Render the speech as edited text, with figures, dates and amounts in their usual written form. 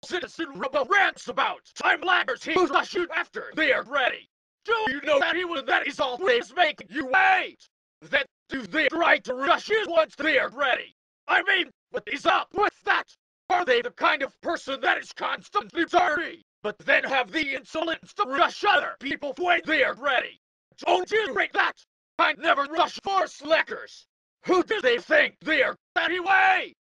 citizen rebel rants about time laggers he rush you after they are ready. Do you know that is always making you wait? Then do they try to rush you once they are ready? I mean, what is up with that? Are they the kind of person that is constantly dirty, but then have the insolence to rush other people when they are ready? Don't you rate that? I never rush for slackers. Who do they think they are anyway?